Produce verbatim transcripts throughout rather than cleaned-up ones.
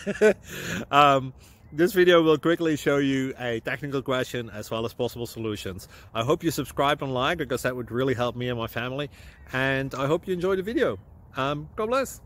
um, this video will quickly show you a technical question as well as possible solutions. I hope you subscribe and like, because that would really help me and my family. And I hope you enjoy the video. Um, God bless.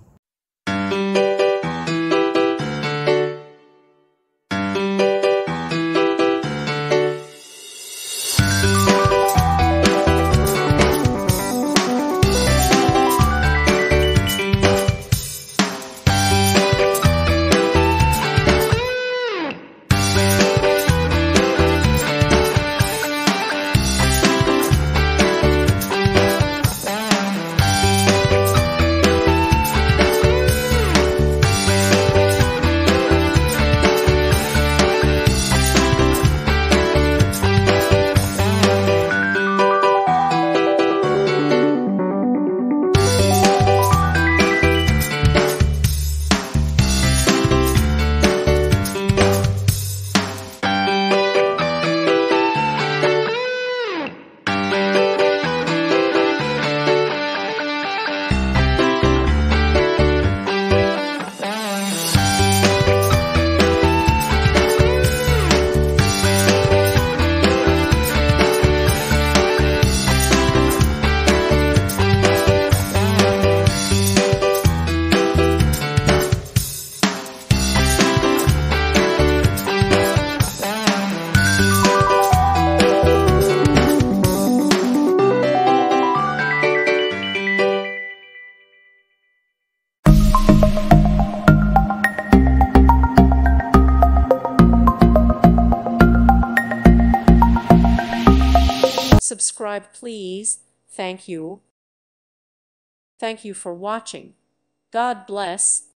Subscribe, please. Thank you. Thank you for watching. God bless.